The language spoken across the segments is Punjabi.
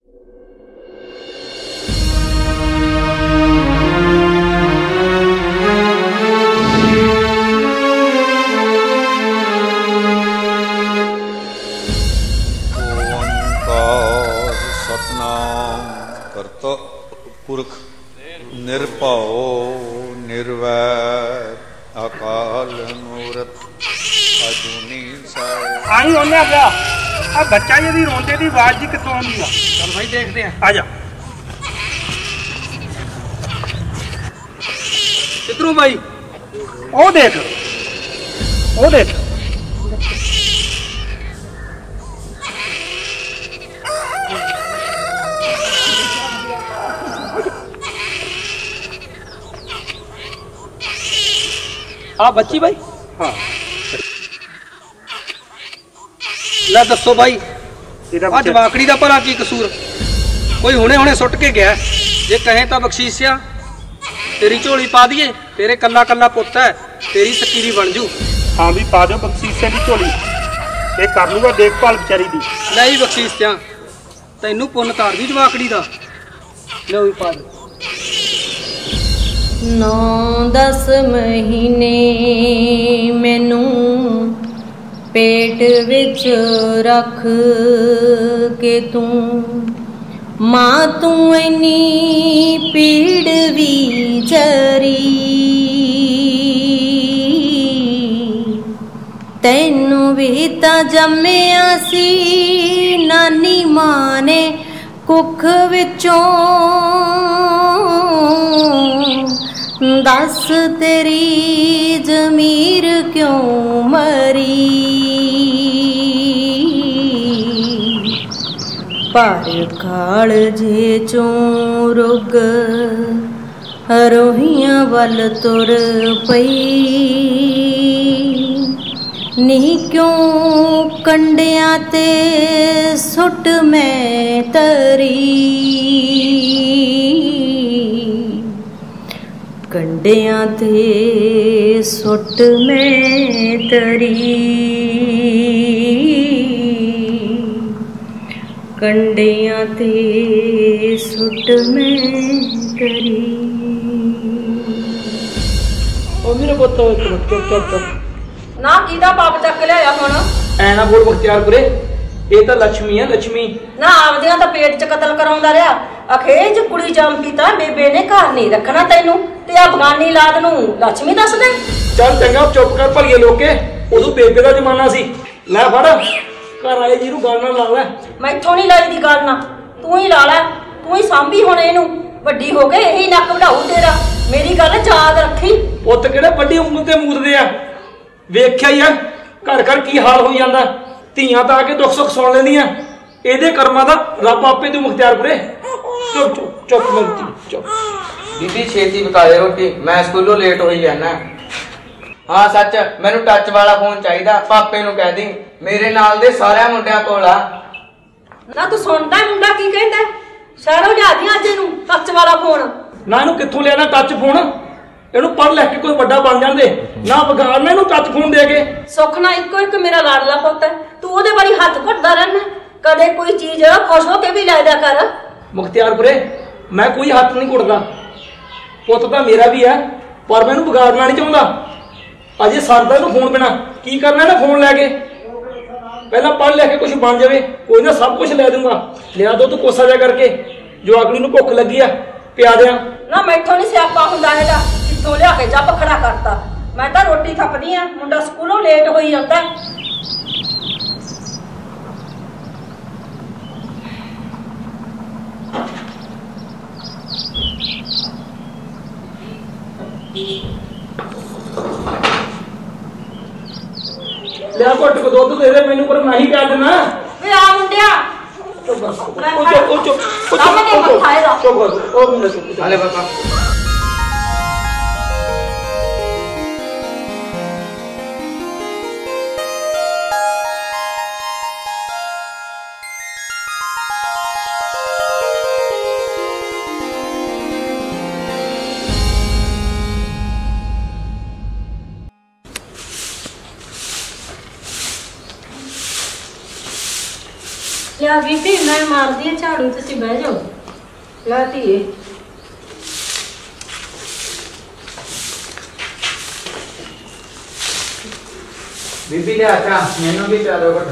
पुरख निर्भओ निर्वैर अकाल मूरत अजूनी साय। आई होने आ गया आ बच्चा जी रोंदे दी आवाज जी कितों आंदी आ। चल भाई देखते हैं, आ जा। किधरों भाई? ओ देख, ओ देख। हाँ बच्ची भाई, हाँ ला दसो भाई जवाकड़ी का भला की कसूर? कोई हुने हुने सुट के गया, जे कहें तो बख्शीश आ तेरी झोली पा दिए, तेरे कला कला पुत है, तेरी सकीरी बन जू। हाँ भी पा दो बख्शीश की झोली, ये कर लूगा देखभाल बेचारी दी। नहीं बख्शीश त्या तेनू पुन तार दी जवाकड़ी का, लो भी पा दो। 9-10 महीने मैनू पेट विच रख के तू मां तू इन्नी पीड़ भी जरी, तैनू भी तां जम्मिया सी नानी मां ने कुख विचों, दस तेरी जमीर क्यों मरी, पर कालजे चों रुग रोहियां वल तुर पई, नी क्यों कंडियां ते सुट मैं तरी, कंडियां ते सुट मैं तरी, कंडियां ते सुट मैं तरी। ओ मेरे पुत्त चुप ना कीदा पाप चक लिया हुण? ऐ ना बोल मुख्तियारपुरे, ये तो लक्ष्मी है लक्ष्मी। ना आपदियां तो पेट च कतल कराउंदा रहा, अखेज कुड़ी जम पीता बेबे ने घर नहीं रखना तैनू, ते अफगानी लाद नू लक्ष्मी दस दे। चल चंगा चुप कर भलिए लोके, उदों बेबे का जमाना सी। लै फड़ घर आए जी नू गल ना ला लै। मैथों नहीं लाई दी गल ना, तू ही ला लै, तू ही सांभी हुण इहनू, वड्डी हो के यही नक वढाऊ तेरा। मेरी गल याद रखी। पुत्त किहड़े वड्डी उंगल ते मूददे आ, वेख्या ही आ घर घर की हाल होई जांदा। ਧੀਆਂ ਤਾਂ ਆ ਕੇ ਦੁੱਖ ਸੁੱਖ ਸੁਣ ਲੈਂਦੀਆਂ, ਇਹਦੇ ਕਰਮਾਂ ਦਾ ਰੱਬ ਆਪੇ ਤੂੰ ਮੁਖਤਿਆਰਪੁਰੇ। ਚੁੱਪ ਚੁੱਪ ਚੁੱਪ ਮਿਲਦੀ ਚੁੱਪ। दीदी छेती बता दे रोटी, मैं स्कूलों लेट हो ही जाना। हाँ सच, मैनू टच वाला फोन चाहिए, पापे नू कह दी मेरे नाल दे सारे मुंडियां कोल आ। ना तू सुनदा मुंडा की कहंदा? शहरों लिया दी अज नू टच वाला फोन। ना इनू कित्थों लिया टच फोन, इनू पढ़ लिख के कोई बड़ा बन जांदे, ना विगाड़ना इनू टच फोन दे के। सुख ना इको एक मेरा लाडला पुत है, तू ओदे बारी हथ घुटदा रहना, कदे कोई चीज खुश हो के भी ले दिया कर। मुख्तियारपुरे मैं कोई हथ नहीं घुटदा, पुत तो मेरा भी है, पर मैं बिगाड़ना नहीं चाहता। अजे सरदा इनू फोन बिना की करना है ना, फोन लैके पहला पढ़ लिख के कुछ बन जाए, कोई ना सब कुछ लै दूंगा। लिया दो तू कोसा जा करके, जो आकड़ी नू भुख लगी आ पिया दियां। ना मैथों नहीं स्यापा हुंदा हैगा, कित्थों लिया के जब खड़ा करता। मैं तो रोटी थपदी आ, मुंडा स्कूलों लेट होई आंदा। लिया घुट को दुध दे दे मैनू, पर मैं ही प्या देना। वे आ मुंडिया चुप बस, ओ चुप ओ चुप ओ चुप चुप ओ मुंडा चुप। अरे पापा ਲਿਆ ਬੀਬੀ ਮੈਂ ਮਾਰਦੀ ਆ ਝਾੜੂ, ਤੁਸੀਂ ਬਹਿ ਜਾਓ। ਲੈ ਧੀਏ। ਬੀਬੀ ਲਿਆ ਚਾਹ, ਮੈਨੂੰ ਵੀ ਪਿਆ ਦਿਓ ਘੁੱਟ।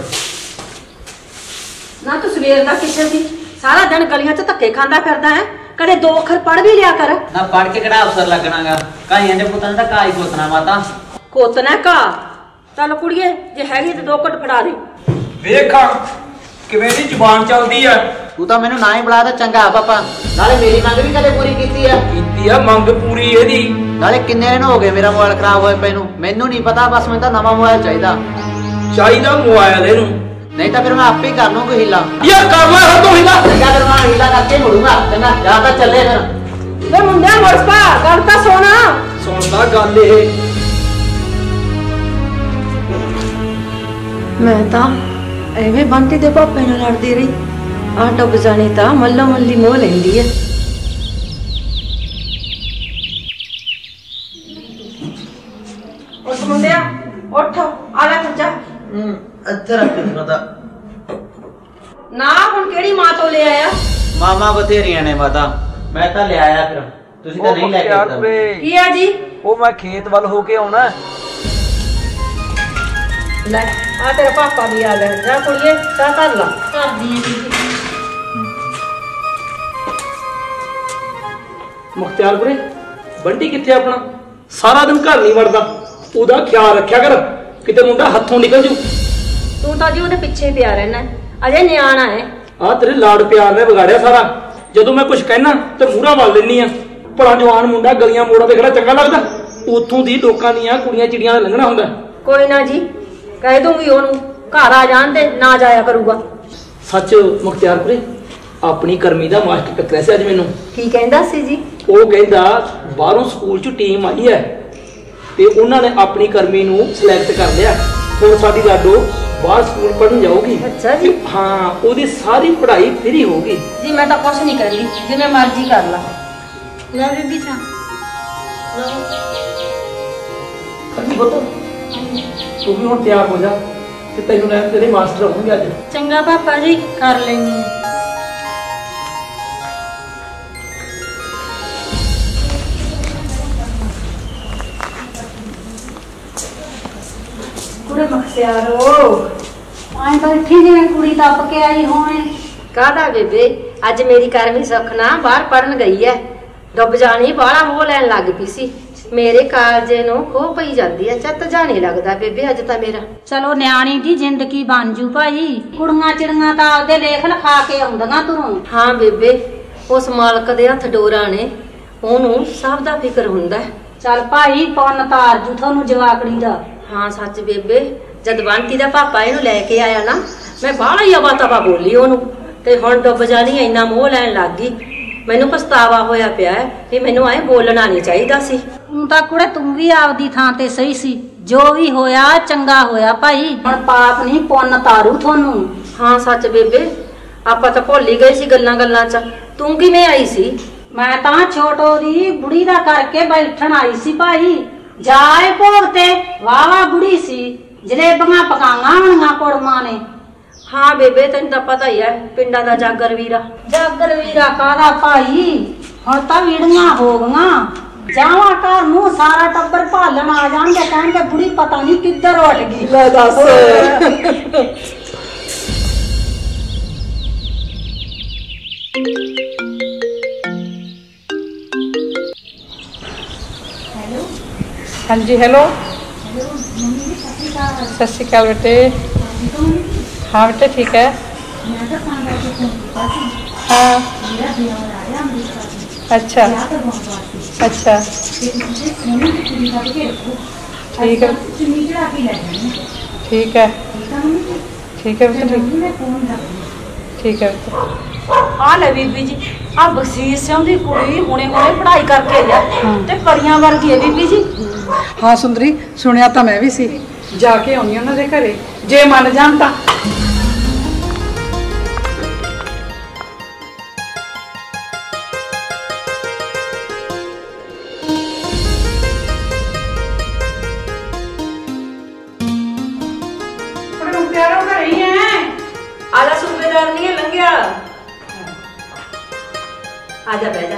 ਨਾ ਤੂੰ ਸਵੇਰ ਦਾ ਕਿੱਥੇ ਸੀ? ਸਾਰਾ ਦਿਨ ਗਲੀਆਂ 'ਚ ਧੱਕੇ ਖਾਂਦਾ ਫਿਰਦਾ ਹੈ। ਕਦੇ 2 ਅੱਖਰ ਪੜ੍ਹ ਵੀ ਲਿਆ ਕਰ। ਨਾ ਪੜ੍ਹ ਕੇ ਕਿਹੜਾ ਅਫਸਰ ਲੱਗਣਾਗਾ? ਕਾਈਆਂ ਦੇ ਪੁੱਤਾਂ ਦਾ ਕਾਈ ਕੋਤਨਾ ਮਾਤਾ। ਕੋਤਨਾ ਕਾ? ਚੱਲ ਕੁੜੀਏ ਜੇ ਹੈਗੀ ਤੇ 2 ਘੁੱਟ ਫੜਾ ਦੇ। ਵੇਖਾਂ ਕਿਵੇਂ ਦੀ ਜ਼ੁਬਾਨ ਚੱਲਦੀ ਆ। ਤੂੰ ਤਾਂ ਮੈਨੂੰ ਨਾ ਹੀ ਬੁਲਾ ਤਾਂ ਚੰਗਾ ਪਾਪਾ। ਨਾਲੇ ਮੇਰੀ ਮੰਗ ਵੀ ਕਦੇ ਪੂਰੀ ਕੀਤੀ ਆ ਮੰਗ ਪੂਰੀ ਇਹਦੀ। ਨਾਲੇ ਕਿੰਨੇ ਦਿਨ ਹੋ ਗਏ ਮੇਰਾ ਮੋਬਾਈਲ ਖਰਾਬ ਹੋਏ ਪਏ ਨੂੰ? ਮੈਨੂੰ ਨਹੀਂ ਪਤਾ, ਬਸ ਮੈਨੂੰ ਤਾਂ ਨਵਾਂ ਮੋਬਾਈਲ ਚਾਹੀਦਾ ਮੋਬਾਈਲ ਇਹਨੂੰ। ਨਹੀਂ ਤਾਂ ਫਿਰ ਮੈਂ ਆਪੇ ਹੀ ਕਰ ਲੂੰ ਕੋਈ ਹੀਲਾ। ਯਾਰ ਕਰ ਲੈ ਹਰ ਤੂੰ ਹੀਲਾ। ਚੰਗਾ ਫਿਰ ਮੈਂ ਹੀਲਾ ਕਰਕੇ ਮੁੜੂੰਗਾ। ਚੰਗਾ ਜਾ ਤਾਂ ਚੱਲੇ ਫਿਰ। ਵੇ ਮੁੰਡਿਆ ਮੁਰਸਪਾ ਗੱਲ ਤਾਂ ਸੁਣਦਾ ਗੱਲ ਇਹ। ਮੈਂ ਤਾਂ ਐਵੇਂ ਬੰਟੀ ਦੇ ਪਾਪੇ ਨਾਲ ਲੜਦੀ ਰਹੀ। ਆਹ ਡੁੱਬ ਜਾਣੀ ਤਾਂ ਮੱਲੋ ਮੱਲੀ ਮੋਹ ਲੈਂਦੀ ਐ। ਉੱਠ ਮੁੰਡਿਆ ਉੱਠ, ਆ ਲੈ ਖੱਜਾ। ਇੱਥੇ ਰੱਖ ਦੇ ਮਾਤਾ। ਨਾ ਹੁਣ ਕਿਹੜੀ ਮਾਂ ਤੋਂ ਲੈ ਆਇਆ? ਮਾਮਾ ਬਥੇਰੀਆਂ ਨੇ ਮਾਤਾ, ਮੈਂ ਤਾਂ ਲਿਆਇਆ ਫਿਰ। ਤੁਸੀਂ ਤਾਂ ਨਹੀਂ ਲੈ ਕੇ ਆਇਆ। ਕੀ ਆ ਜੀ? ਉਹ ਮੈਂ ਖੇਤ ਵੱਲ ਹੋ ਕੇ ਆਉਣਾ। ਲੈ ਆ ਤੇਰਾ ਪਾਪਾ ਵੀ ਆ ਗਿਆ। ਜਾ ਕੁੜੀਏ ਚਾਹ ਕਰ ਲਾ। ਕਰਦੀ ਐ ਬੀਬੀ। ਮੁਖਤਿਆਰਪੁਰੇ ਬੰਟੀ ਕਿੱਥੇ ਆਪਣਾ? ਸਾਰਾ ਦਿਨ ਘਰ ਨਹੀਂ ਵੜਦਾ। ਉਹਦਾ ਖਿਆਲ ਰੱਖਿਆ ਕਰ, ਕਿਤੇ ਮੁੰਡਾ ਹੱਥੋਂ ਨਿਕਲ ਜੂ। ਤੂੰ ਤਾਂ ਜੀ ਉਹਦੇ ਪਿੱਛੇ ਪਿਆ ਰਹਿਣਾ, ਅਜੇ ਨਿਆਣਾ ਹੈ। ਆ ਤੇਰੇ ਲਾਡ ਪਿਆਰ ਨੇ ਵਿਗਾੜਿਆ ਸਾਰਾ। ਜਦੋਂ ਮੈਂ ਕੁਝ ਕਹਿਣਾ ਤੇ ਮੂਹਰਾ ਵੱਲ ਲੈਣੀ ਆ। ਭਲਾ ਜਵਾਨ ਮੁੰਡਾ ਗਲੀਆਂ ਮੋੜਾਂ ਤੇ ਖੜਾ ਚੰਗਾ ਲੱਗਦਾ? ਉੱਥੋਂ ਦੀ ਲੋਕਾਂ ਦੀਆਂ ਕੁੜੀਆਂ ਚਿੜੀਆਂ ਦਾ ਲੰਘਣਾ ਹੁੰਦਾ। ਕੋਈ ਨਾ ਜੀ, ਕਹਿ ਦੂੰਗੀ ਉਹਨੂੰ ਘਰ ਆ ਜਾਣ ਤੇ ਨਾ ਜਾਇਆ ਕਰੂਗਾ। ਸੱਚ ਮੁਖਤਿਆਰਪੁਰੇ, ਆਪਣੀ ਕਰਮੀ ਦਾ ਮਾਸਟਰ ਟੱਕਰਿਆ ਸੀ ਅੱਜ ਮੈਨੂੰ। ਕੀ ਕਹਿੰਦਾ ਸੀ ਜੀ? ਉਹ ਕਹਿੰਦਾ ਬਾਹਰੋਂ ਸਕੂਲ 'ਚ ਟੀਮ ਆਈ ਹੈ ਤੇ ਉਹਨਾਂ ਨੇ ਆਪਣੀ ਕਰਮੀ ਨੂੰ ਸਿਲੈਕਟ ਕਰ ਲਿਆ। ਹੁਣ ਸਾਡੀ ਲਾਡੋ ਬਾਹਰ ਸਕੂਲ ਪੜ੍ਹਨ ਜਾਊਗੀ। ਅੱਛਾ ਜੀ। ਹਾਂ, ਉਹਦੀ ਸਾਰੀ ਪੜ੍ਹਾਈ ਫ੍ਰੀ ਹੋਊਗੀ। ਜੀ ਮੈਂ ਤਾਂ ਕੁਛ ਨਹੀਂ ਕਰਦੀ, ਜਿਵੇਂ ਮਰਜ਼ੀ ਕਰ ਲਾ। ਲੈ ਬੀਬੀ ਚਾਹ। ਪੁੱਤ ਤੂੰ ਵੀ ਹੁਣ ਤਿਆਰ ਹੋ ਜਾ ਤੇ ਤੈਨੂੰ ਲੈ ਤੇਰੇ ਮਾਸਟਰ ਆਉਣਗੇ ਅੱਜ। ਚੰਗਾ ਪਾਪਾ ਜੀ, ਕਰ ਲੈਣੀ ਆ। ਕੁੜੇ ਮਖਸਿਆਰੋ ਆਏ ਬੈਠੀ ਜਿਵੇਂ ਕੁੜੀ ਤੱਪ ਕੇ ਆਈ ਹੋਵੇ। ਕਾਹਦਾ ਬੇਬੇ, ਅੱਜ ਮੇਰੀ ਕਰਮੀ ਸੁੱਖ ਨਾ ਬਾਹਰ ਪੜਨ ਗਈ ਐ। ਡੁੱਬ ਜਾਣੀ ਬਾਹਲਾ ਮੋਹ ਲੈਣ ਲੱਗ ਪਈ ਸੀ। ਮੇਰੇ ਕਾਲਜੇ ਨੂੰ ਖੋ ਪਈ ਜਾਂਦੀ ਐ। ਚੱਤ ਜਾਣੀ ਲੱਗਦਾ ਬੇਬੇ ਅੱਜ ਤਾਂ ਮੇਰਾ। ਚਲੋ ਨਿਆਣੀ ਦੀ ਜ਼ਿੰਦਗੀ ਬਣ ਜੂ ਭਾਈ। ਕੁੜੀਆਂ ਚਿੜੀਆਂ ਤਾਂ ਆਪਦੇ ਲੇਖ ਲਿਖਾ ਕੇ ਆਉਂਦੀਆਂ ਤੁਰੋਂ। ਹਾਂ ਬੇਬੇ, ਉਸ ਮਾਲਕ ਦੇ ਹੱਥ ਡੋਰਾਂ ਨੇ, ਉਹਨੂੰ ਸਭ ਦਾ ਫਿਕਰ ਹੁੰਦਾ। ਚੱਲ ਭਾਈ ਪੁੰਨ ਤਾਰ ਜੂ ਤੁਹਾਨੂੰ ਜਵਾਕੜੀ ਦਾ। ਹਾਂ ਸੱਚ ਬੇਬੇ, ਜਦ ਬੰਟੀ ਦਾ ਪਾਪਾ ਇਹਨੂੰ ਲੈ ਕੇ ਆਇਆ ਨਾ, ਮੈਂ ਬਾਹਲਾ ਹੀ ਅਵਾ ਤਵਾ ਬੋਲੀ ਉਹਨੂੰ ਤੇ ਹੁਣ ਡੁੱਬ ਜਾਣੀ ਇੰਨਾ ਮੋਹ ਲੈਣ ਲੱਗ ਗਈ। ਮੈਨੂੰ ਪਛਤਾਵਾ ਹੋਇਆ ਪਿਆ ਵੀ ਮੈਨੂੰ ਐ ਬੋਲਣਾ ਨਹੀਂ ਚਾਹੀਦਾ ਸੀ। ਹੁਣ ਤਾਂ ਕੁੜੇ ਤੂੰ ਵੀ ਆਪਦੀ ਥਾਂ ਤੇ ਸਹੀ ਸੀ। ਜੋ ਵੀ ਹੋਇਆ ਚੰਗਾ ਹੋਇਆ ਭਾਈ। ਹੁਣ ਪਾਪ ਨਹੀਂ ਪੁੰਨ ਤਾਰੂ ਤੁਹਾਨੂੰ। ਹਾਂ ਸੱਚ ਬੇਬੇ, ਆਪਾਂ ਤਾਂ ਭੁੱਲ ਹੀ ਗਏ ਸੀ ਗੱਲਾਂ ਗੱਲਾਂ 'ਚ। ਤੂੰ ਕਿਵੇਂ ਆਈ ਸੀ? ਮੈਂ ਤਾਂ ਛੋਟੋ ਦੀ ਬੁੜੀ ਦਾ ਕਰਕੇ ਬੈਠਣ ਆਈ ਸੀ ਭਾਈ। ਜਾਏ ਭੋਗ ਤੇ ਵਾਵਾ ਬੁੜੀ ਸੀ, ਜਲੇਬੀਆਂ ਪਕਾਈਆਂ ਹੋਣੀਆਂ ਕੁੜਮਾਂ ਨੇ। ਹਾਂ ਬੇਬੇ, ਤੈਨੂੰ ਤਾਂ ਪਤਾ ਹੀ ਹੈ ਪਿੰਡਾਂ ਦਾ ਜਾਗਰ ਵੀਰਾ। ਜਾਗਰ ਵੀਰਾ ਕਾਹਦਾ ਭਾਈ, ਹੁਣ ਤਾਂ ਵੀੜੀਆਂ ਹੋ ਗਈਆਂ। ਜਾਵਾਂ ਘਰ ਨੂੰ ਸਾਰਾ ਟੱਬਰ ਭਾਲਣ ਆ ਜਾਣਗੇ, ਕਹਿਣਗੇ ਬੁੜੀ ਪਤਾ ਨਹੀਂ ਕਿੱਧਰ ਉੱਠ ਗਈ। ਲੈ ਦੱਸ। ਹਾਂਜੀ ਹੈਲੋ। ਸਤਿ ਸ਼੍ਰੀ ਅਕਾਲ ਬੇਟੇ। हाँ बेटे ठीक है। हाँ अच्छा अच्छा ठीक है ठीक है ठीक है बेटे ठीक है बेटे। ਆ ਲੈ ਬੀਬੀ ਜੀ, ਆ ਬਖਸ਼ੀਸ਼ ਸਿੰਘ ਦੀ ਕੁੜੀ ਹੁਣੇ ਹੁਣੇ ਪੜ੍ਹਾਈ ਕਰਕੇ ਆਈ ਆ ਤੇ ਪਰੀਆਂ ਵਰਗੀ ਹੈ ਬੀਬੀ ਜੀ। हाँ सुंदरी, सुनिया तो मैं भी सी, जाके आउनी उन्हां दे घरे जे मन जान तां। आजा सूबेदार नहीं है ਆ ਜਾ ਬਹਿ ਜਾ।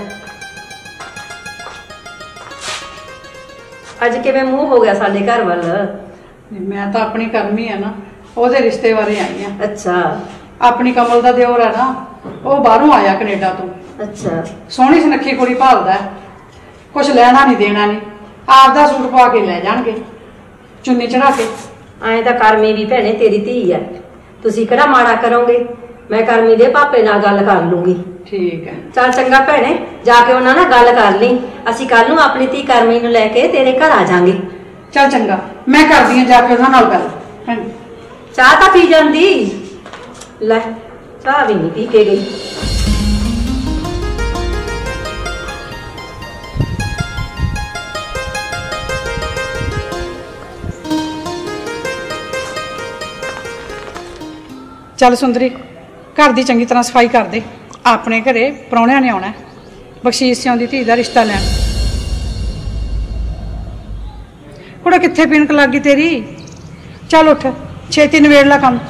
ਅੱਜ ਕਿਵੇਂ ਮੂੰਹ ਹੋ ਗਿਆ ਸਾਡੇ ਘਰ ਵੱਲ? ਮੈਂ ਤਾਂ ਆਪਣੀ ਕਰਮੀ ਆ ਨਾ, ਉਹਦੇ ਰਿਸ਼ਤੇ ਬਾਰੇ ਆਈ ਆ। ਅੱਛਾ। ਆਪਣੀ ਕਮਲ ਦਾ ਦਿਓਰ ਆ ਨਾ, ਉਹ ਬਾਹਰੋਂ ਆਇਆ ਕੈਨੇਡਾ ਤੋਂ। ਅੱਛਾ। ਸੋਹਣੀ ਸੁਨੱਖੀ ਕੁੜੀ ਭਾਲਦਾ, ਕੁਛ ਲੈਣਾ ਨਹੀਂ ਦੇਣਾ ਨਹੀਂ, ਆਪਦਾ ਸੂਟ ਪਾ ਕੇ ਲੈ ਜਾਣਗੇ ਚੁੰਨੀ ਚੜਾ ਕੇ। ਐਂ ਤਾਂ ਕਰਮੀ ਵੀ ਭੈਣੇ ਤੇਰੀ ਧੀ ਆ, ਤੁਸੀਂ ਕਿਹੜਾ ਮਾੜਾ ਕਰੋਗੇ। ਮੈਂ ਕਰਮੀ ਦੇ ਪਾਪੇ ਨਾਲ ਗੱਲ ਕਰ ਲੂੰਗੀ। ਠੀਕ ਹੈ। ਚੱਲ ਚੰਗਾ ਭੈਣੇ, ਜਾ ਕੇ ਉਹਨਾਂ ਨਾਲ ਗੱਲ ਕਰ ਲਈ। ਅਸੀਂ ਕੱਲ ਨੂੰ ਆਪਣੀ ਧੀ ਕਰਮੀ ਨੂੰ ਲੈ ਕੇ ਤੇਰੇ ਘਰ ਆ ਜਾਾਂਗੇ। ਚੱਲ ਚੰਗਾ, ਮੈਂ ਕਰਦੀ ਹਾਂ ਜਾ ਕੇ ਉਹਨਾਂ ਨਾਲ ਗੱਲ। ਚਾਹ ਤਾਂ ਪੀ ਜਾਂਦੀ। ਲੈ ਚਾਹ ਵੀ ਨਹੀਂ ਪੀ ਕੇ ਗਈ। ਚੱਲ ਸੁੰਦਰੀ, ਘਰ ਦੀ ਚੰਗੀ ਤਰ੍ਹਾਂ ਸਫਾਈ ਕਰ ਦੇ। ਆਪਣੇ ਘਰੇ ਪ੍ਰਾਹੁਣਿਆਂ ਨੇ ਆਉਣਾ, ਬਖਸ਼ੀਸ਼ ਸਿਉਂ ਦੀ ਧੀ ਦਾ ਰਿਸ਼ਤਾ ਲੈਣ। ਕੁੜਾ ਕਿੱਥੇ ਪੀਣਕ ਲੱਗ ਗਈ ਤੇਰੀ? ਚੱਲ ਉੱਠ, ਛੇਤੀ ਨਿਬੇੜ ਲਾ ਕੰਮ।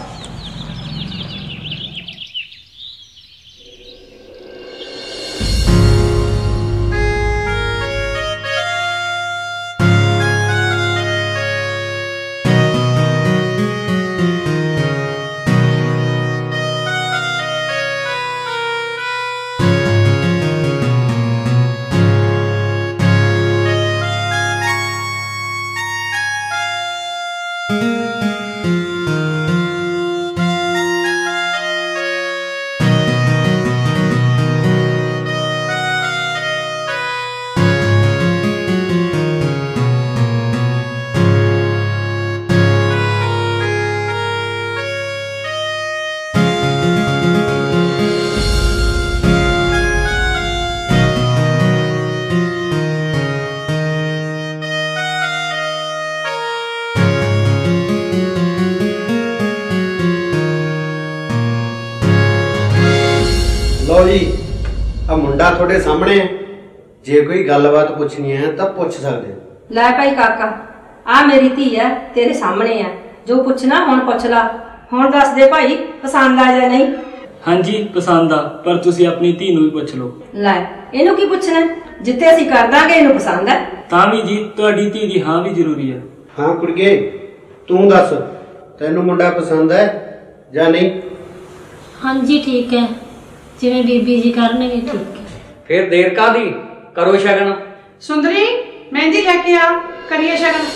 लो जी, आ मुंडा थोड़े सामने है, जे कोई गलबात पूछनी है तो पूछ सकते। ਲੈ ਭਾਈ ਕਾਕਾ, ਆ ਮੇਰੀ ਧੀ ਆ, ਤੇਰੇ ਸਾਹਮਣੇ ਆ। ਜੋ ਪੁੱਛਣਾ ਹੁਣ ਪੁੱਛ ਲਾ। ਹੁਣ ਦੱਸ ਦੇ ਭਾਈ, ਪਸੰਦ ਆ ਜਾਂ ਨਹੀਂ? ਹਾਂਜੀ ਪਸੰਦ ਆ, ਪਰ ਤੁਸੀਂ ਆਪਣੀ ਧੀ ਨੂੰ ਵੀ ਪੁੱਛ ਲਓ। ਲੈ ਇਹਨੂੰ ਕੀ ਪੁੱਛਣਾ, ਜਿੱਥੇ ਅਸੀਂ ਕਰ ਦਾਂਗੇ ਇਹਨੂੰ ਪਸੰਦ ਹੈ ਤਾਂ ਵੀ ਜੀ ਤੁਹਾਡੀ ਧੀ ਦੀ ਹਾਂ ਵੀ ਜ਼ਰੂਰੀ ਆ। हाँ कुड़िए, तू दस, तेनू मुंडा पसंद है या नहीं? हाँ जी ठीक है, जिवें बीबी जी करनगे ठीक है। फिर देर कादी, करो शगन। सुंदरी, मेहंदी लेके आ, करिए शगन।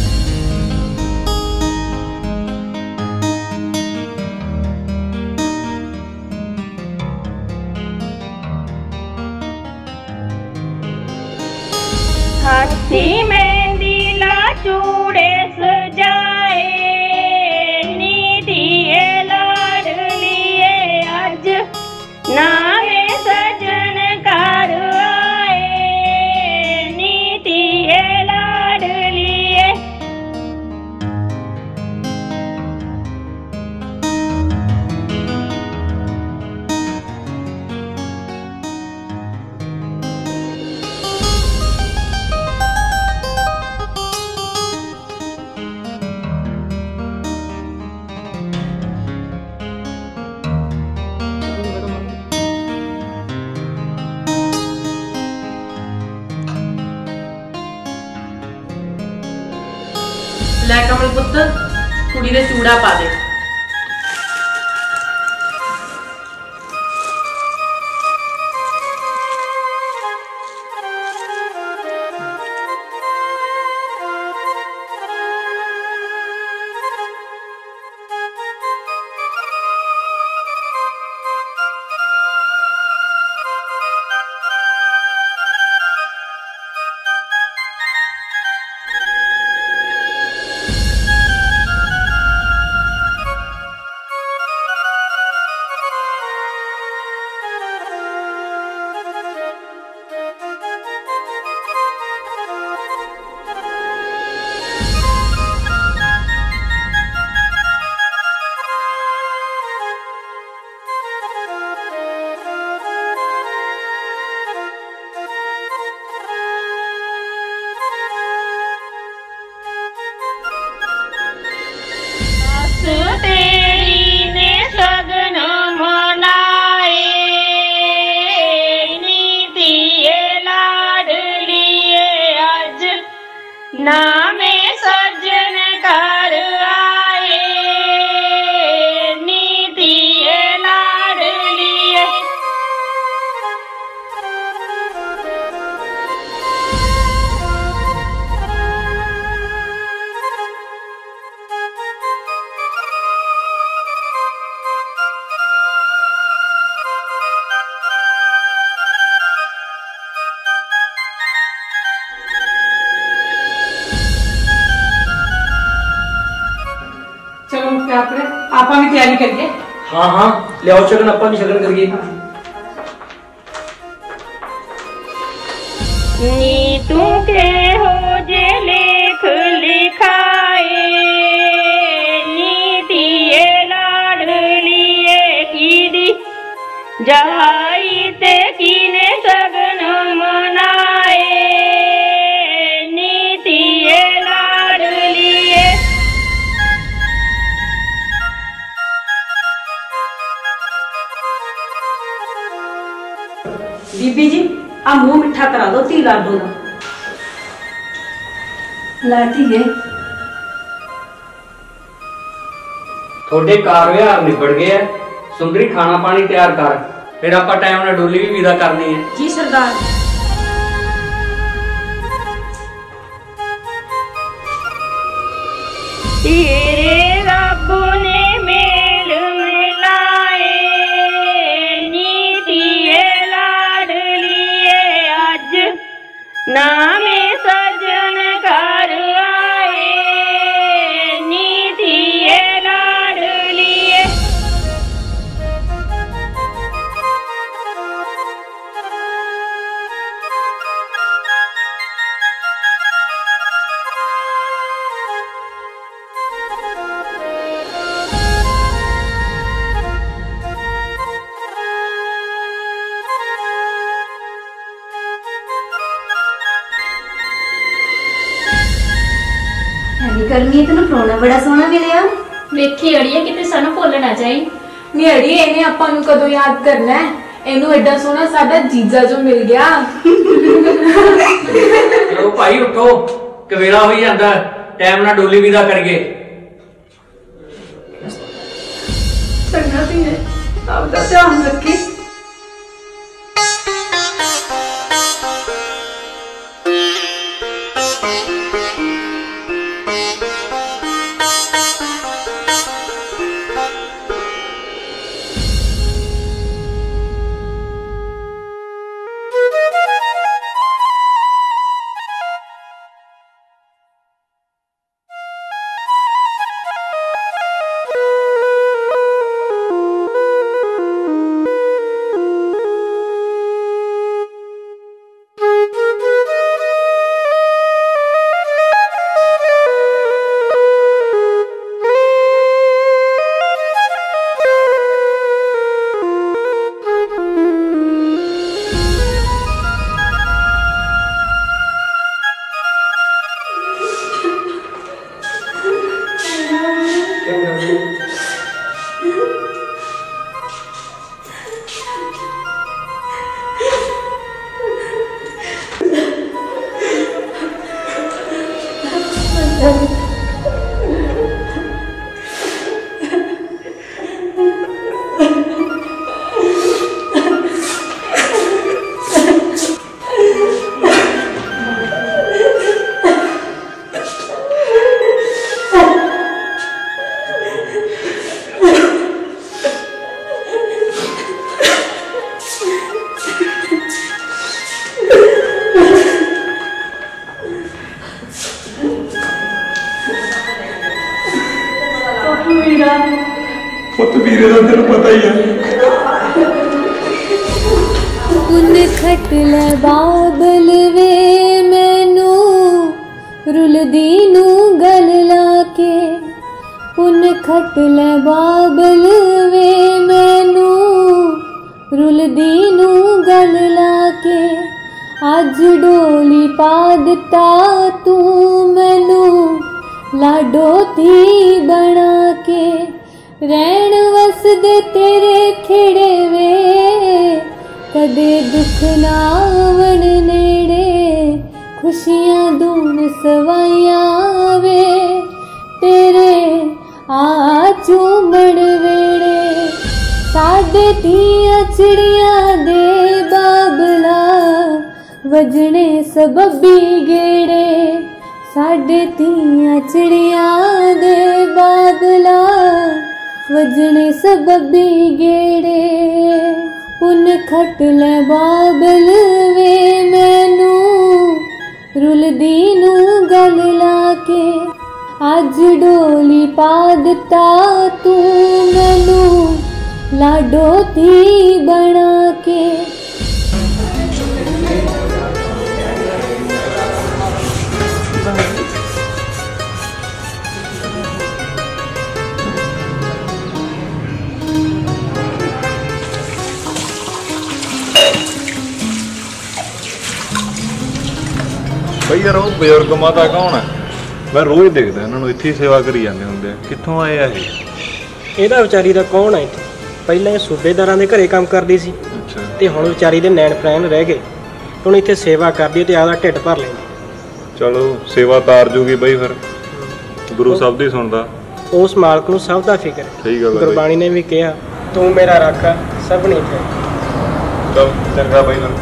हाथी मेहंदी ला चूड़े सजाए, नीति लाड लिए अज नावे सजन कर आए, नीति लाड लिए। ਲੈ ਕਮਲ ਪੁੱਤ, ਕੁੜੀ ਦੇ ਚੂੜਾ ਪਾ ਦੇ। नामे सज्जन घर आए नीति लाडलिए। चलो क्या करें, आप भी तैयारी करिए। हाँ हाँ ले आओ शगन, अपन भी शगन करिए। नीतू के हो जे लेख लिखाए नीति लाडलिए कीदी जाई ते कीने सगन मनाए नीति लाडलिए। बीबी जी आ मुंह मिठा करा दो धी लाडो का। लाठी है थोड़े कार व्यवहार निबड़ गए, सुंदरी खाना पानी तैयार कर, फिर आप टाइम ਨਾਲ डोली भी विदा करनी है। जी सरदार। तेरे रब ने मेल मिलाए नीति लाडलिए अज नामे सजन घर आए नीति लाडलिए। गर्मी तेन परोना बड़ा सोहना मिलिया। वेखी अड़िए किते सानू भुल ना जाई। नी अड़िए इन्हें आपां नू कदों याद करना है, इनू एडा सोहना साडा जीजा जो मिल गया। चलो भाई उठो, कवेला हो जाता, टाइम ना डोली विदा करिए। चंगा धीरे, आपदा ध्यान रखी। बाबल वे मैनू रुलदी नू गल लाके पुन खट ले बाबल वे मैनू रुलदी नू गल लाके अज डोली पा दिता तू मैनू लाडो थी बना के रैन वसदे तेरे खेड़े वे कदे दुख ना आवन नेड़े खुशियां दून सवाइयां वे तेरे आ चूमण वेड़े साडे धीआं चिड़ियां दे बाबला वजने सबबी गेड़े साडे धीआं चिड़ियां दे बाबला वजने सबबी गेड़े उन खट ले बाबल वे मैनू रुलदी नू गल लाके अज डोली पा दिता तू मैनू लाडो थी बना के। ਬਈ ਯਾਰ ਉਹ ਬਜ਼ੁਰਗ ਮਾਤਾ ਕੌਣ ਹੈ? ਮੈਂ ਰੋਜ਼ ਦੇਖਦਾ ਇਹਨਾਂ ਨੂੰ ਇੱਥੇ ਹੀ ਸੇਵਾ ਕਰੀ ਜਾਂਦੇ ਹੁੰਦੇ ਆ। ਕਿੱਥੋਂ ਆਏ ਆ ਇਹ? ਇਹਦਾ ਵਿਚਾਰੀ ਦਾ ਕੌਣ ਹੈ? ਪਹਿਲਾਂ ਇਹ ਸੂਬੇਦਾਰਾਂ ਦੇ ਘਰੇ ਕੰਮ ਕਰਦੀ ਸੀ ਤੇ ਹੁਣ ਵਿਚਾਰੀ ਦੇ ਨੈਣ ਪ੍ਰੈਣ ਰਹਿ ਗਏ। ਹੁਣ ਇੱਥੇ ਸੇਵਾ ਕਰਦੀ ਤੇ ਆਪਦਾ ਢਿੱਡ ਭਰ ਲੈਂਦੀ। ਚਲੋ ਸੇਵਾ ਤਾਰ ਜੂਗੀ ਬਈ, ਫਿਰ ਗੁਰੂ ਸਾਹਿਬ ਦੀ ਸੁਣਦਾ। ਉਸ ਮਾਲਕ ਨੂੰ ਸਭ ਦਾ ਫਿਕਰ। ਸਹੀ ਗੱਲ ਹੈ। ਗੁਰਬਾਣੀ ਨੇ ਵੀ ਕਿਹਾ ਤੂੰ ਮੇਰਾ ਰਾਖਾ ਸਭ ਨਹੀਂ ਥੇ। ਚਲ ਚੰਗਾ ਬਈ ਫਿਰ।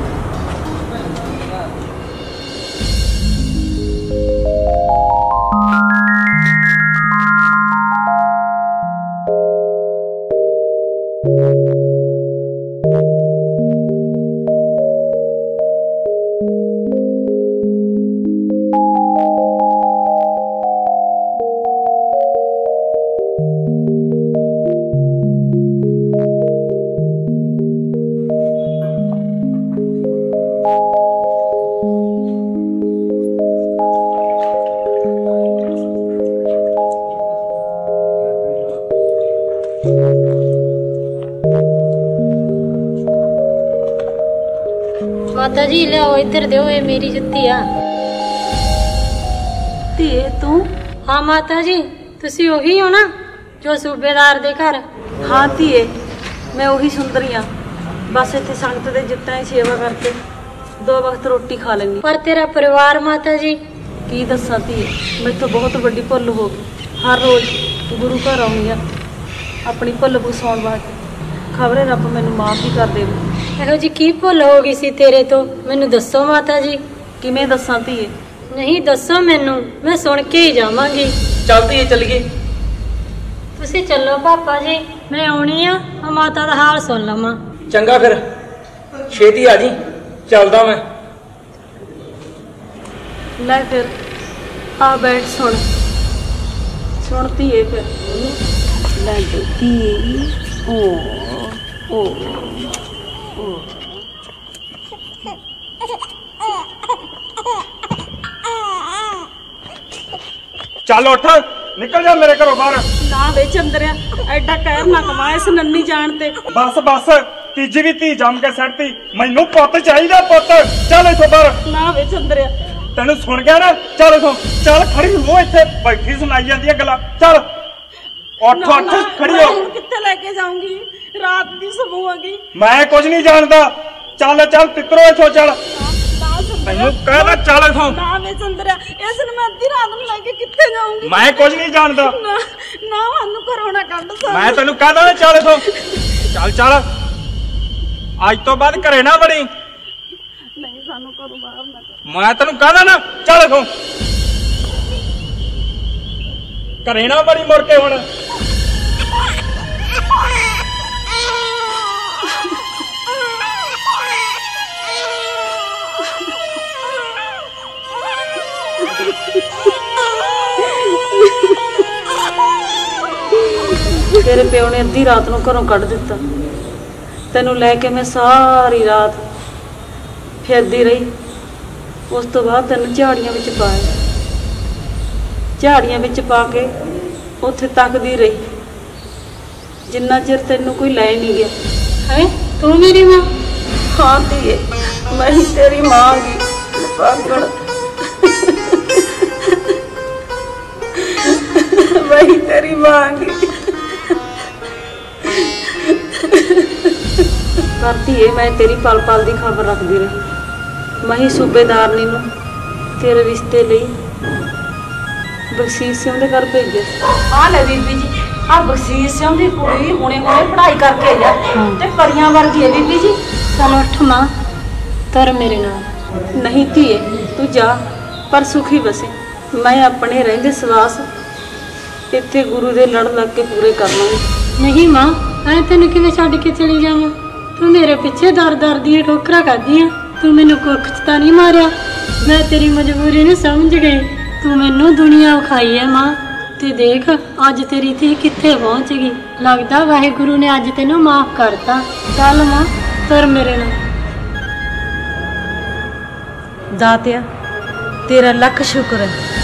माता जी लियाओ इधर दो, ये मेरी जुत्ती आ। ਧੀਏ ਤੂੰ? हाँ माता जी तुसी ओही हो ना जो सूबेदार दे घर? हाँ ਧੀਏ मैं ਉਹੀ ਸੁੰਦਰੀ ਆ। बस इत्थे संगत दे जित्तां दी सेवा करके 2 वक्त रोटी खा लैनी। पर तेरा परिवार माता जी? की दस्सां धीए, मैथों बहुत वड्डी भुल हो गई। हर रोज गुरु घर आउंदी आ अपनी भुल भुसाउण वास्ते। खबरे रब मैनू माफ ही कर देवे। ਇਹੋ ਜੀ ਕੀ ਭੁੱਲ ਹੋ ਗਈ ਸੀ ਤੇਰੇ ਤੋਂ? ਮੈਨੂੰ ਦੱਸੋ ਮਾਤਾ ਜੀ। ਕਿਵੇਂ ਦੱਸਾਂ ਧੀਏ? ਨਹੀਂ ਦੱਸੋ ਮੈਨੂੰ, ਮੈਂ ਸੁਣ ਕੇ ਹੀ ਜਾਵਾਂਗੀ। ਚੱਲ ਧੀਏ ਚੱਲੀਏ। ਤੁਸੀਂ ਚੱਲੋ ਪਾਪਾ ਜੀ, ਮੈਂ ਆਉਣੀ ਆ ਮਾਤਾ ਦਾ ਹਾਲ ਸੁਣ ਲਵਾਂ। ਚੰਗਾ ਫਿਰ ਛੇਤੀ ਆ ਜੀ, ਚੱਲਦਾ ਮੈਂ। ਲੈ ਫਿਰ ਆ ਬੈਠ ਸੁਣ ਧੀਏ। ਫਿਰ ਲੈ ਧੀਏ ਓ ਚੱਲ ਉੱਠ, ਨਿਕਲ ਜਾ ਮੇਰੇ ਘਰੋਂ ਬਾਹਰ। ਨਾ ਵੇ ਚੰਦਰਿਆ, ਐਡਾ ਕਹਿਰ ਨਾ ਕਮਾ ਇਸ ਨੰਨੀ ਜਾਣ ਤੇ। ਬਸ ਬਸ, ਤੀਜੀ ਵੀ ਧੀ ਜੰਮ ਕੇ ਸੱਟਤੀ। ਮੈਨੂੰ ਪੁੱਤ ਚਾਹੀਦਾ, ਪੁੱਤ। ਚੱਲ ਇੱਥੋਂ ਬਾਹਰ। ਨਾ ਵੇ ਚੰਦਰਿਆ, ਤੈਨੂੰ ਸੁਣ ਗਿਆ ਨਾ? ਚੱਲ ਇੱਥੋਂ ਚੱਲ। ਖੜੀ ਹੋ ਇੱਥੇ, ਬੈਠੀ ਸੁਣਾਈ ਜਾਂਦੀਆਂ ਗੱਲਾਂ। ਚੱਲ ਉੱਠ ਉੱਠ, ਖੜੀ ਹੋ। ਹੁਣ ਕਿੱਥੇ ਲੈ ਕੇ ਜਾਊਂਗੀ? ਰਾਤ ਦੀ ਸੌਵਾਂਗੀ। ਮੈਂ ਕੁਝ ਨਹੀਂ ਜਾਣਦਾ। ਚੱਲ ਚੱਲ ਤਿੱਤਰੋ ਇੱਥੋਂ। ਚੱਲ ਤੈਨੂੰ ਕਹਿਦਾ, ਚੱਲ ਇੱਥੋਂ। ਨਾ ਵੇ ਚੰਦਰਿਆ, ਇਸ ਨੂੰ ਮੈਂ ਅੱਧੀ ਰਾਤ ਨੂੰ ਲੈ ਕੇ ਕਿੱਥੇ ਜਾਊਂਗੀ? ਮੈਂ ਕੁਝ ਨਹੀਂ ਜਾਣਦਾ। ਨਾ ਸਾਨੂੰ ਘਰੋਂ ਨਾ ਕੱਢ ਸਕਦਾ। ਮੈਂ ਤੈਨੂੰ ਕਹਦਾ ਚੱਲ ਇੱਥੋਂ। ਚੱਲ ਚੱਲ, ਅੱਜ ਤੋਂ ਬਾਅਦ ਘਰੇ ਨਾ ਵੜੀ। ਨਹੀਂ ਸਾਨੂੰ ਘਰੋਂ ਬਾਹਰ ਨਾ ਕਰ। ਮੈਂ ਤੈਨੂੰ ਕਹਦਾ ਨਾ, ਚੱਲ ਇੱਥੋਂ। ਘਰੇ ਨਾ ਵੜੀ ਮੁੜ ਕੇ ਹੁਣ। तेरे प्यो ने अद्धी रात ਨੂੰ ਘਰੋਂ ਕੱਢ ਦਿੱਤਾ। ਤੈਨੂੰ ਲੈ ਕੇ ਮੈਂ ਸਾਰੀ ਰਾਤ ਫਿਰਦੀ ਰਹੀ। ਉਸ ਤੋਂ ਬਾਅਦ ਤੈਨੂੰ ਝਾੜੀਆਂ ਵਿੱਚ ਪਾਇਆ। ਝਾੜੀਆਂ ਵਿੱਚ ਪਾ ਕੇ ਉੱਥੇ ਤੱਕਦੀ ਰਹੀ ਜਿੰਨਾ ਚਿਰ ਤੈਨੂੰ ਕੋਈ ਲੈ ਨਹੀਂ ਗਿਆ। ਹੈ ਤੂੰ ਮੇਰੀ ਮਾਂ? ਹਾਂ ਧੀਏ, ਮੈਂ ਹੀ ਤੇਰੀ ਮਾਂ ਗੀ। ਪਾਗਲ, ਮੈਂ ਹੀ ਤੇਰੀ ਮਾਂ ਗੀ। ਪਰ ਧੀਏ, ਮੈਂ ਤੇਰੀ ਪਲ ਪਲ ਦੀ ਖਬਰ ਰੱਖਦੀ ਰਹੀ। ਮੈਂ ਹੀ ਸੂਬੇਦਾਰਨੀ ਨੂੰ ਤੇਰੇ ਰਿਸ਼ਤੇ ਲਈ ਬਖਸ਼ੀਸ਼ ਸਿੰਘ ਦੇ ਘਰ ਭੇਜਿਆ। ਆ ਲੈ ਬੀਬੀ ਜੀ, ਆ ਬਖਸ਼ੀਸ਼ ਸਿੰਘ ਦੀ ਕੁੜੀ ਹੁਣੇ ਪੜ੍ਹਾਈ ਕਰਕੇ ਆਈ ਆ ਤੇ ਪਰੀਆਂ ਵਰਗੀ ਹੈ ਬੀਬੀ ਜੀ। ਚਲ ਉੱਠ ਮਾਂ, ਤਰ ਮੇਰੇ ਨਾਲ। ਨਹੀਂ ਧੀਏ, ਤੂੰ ਜਾ ਪਰ ਸੁਖੀ ਵਸੇ। ਮੈਂ ਆਪਣੇ ਰਹਿੰਦੇ ਸਵਾਸ ਇੱਥੇ ਗੁਰੂ ਦੇ ਲੜ ਲੱਗ ਕੇ ਪੂਰੇ ਕਰ ਲਵਾਂਗੀ। ਨਹੀਂ ਮਾਂ, ਮੈਂ ਤੈਨੂੰ ਕਿਵੇਂ ਛੱਡ ਕੇ ਚਲੀ ਜਾਵਾਂ? ਤੂੰ ਮੇਰੇ ਪਿੱਛੇ ਦਰ ਦੀਆਂ ਠੋਕਰਾਂ ਖਾਧੀਆਂ, ਤੂੰ ਮੈਨੂੰ ਕੁੱਖ 'ਚ ਤਾਂ ਨਹੀਂ ਮਾਰਿਆ। ਮੈਂ ਤੇਰੀ ਮਜਬੂਰੀ ਨੂੰ ਸਮਝ ਗਈ। ਤੂੰ ਮੈਨੂੰ ਦੁਨੀਆ ਵਿਖਾਈ ਹੈ ਮਾਂ, ਤੇ ਦੇਖ ਅੱਜ ਤੇਰੀ ਧੀ ਕਿੱਥੇ ਪਹੁੰਚ ਗਈ। ਲੱਗਦਾ ਵਾਹਿਗੁਰੂ ਨੇ ਅੱਜ ਤੈਨੂੰ ਮਾਫ ਕਰਤਾ। ਚੱਲ ਮਾਂ, ਤੁਰ ਮੇਰੇ ਨਾਲ। ਦਾਤਿਆ ਤੇਰਾ ਲੱਖ ਸ਼ੁਕਰ ਹੈ